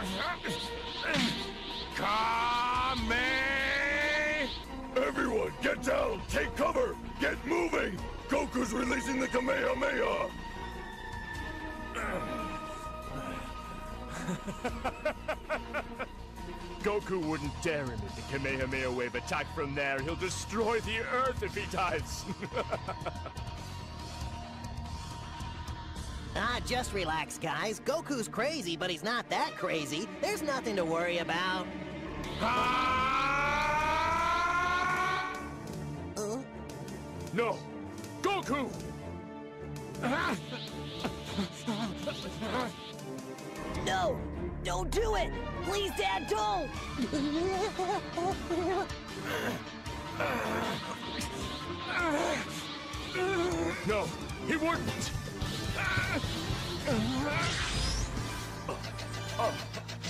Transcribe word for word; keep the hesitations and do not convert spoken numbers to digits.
Kame! Everyone, get down! Take cover! Get moving! Goku's releasing the Kamehameha! Goku wouldn't dare emit the Kamehameha wave attack from there. He'll destroy the Earth if he does. Ah, just relax, guys. Goku's crazy, but he's not that crazy. There's nothing to worry about. Uh? No! Goku! No! Don't do it! Please, Dad, don't! No, he wouldn't!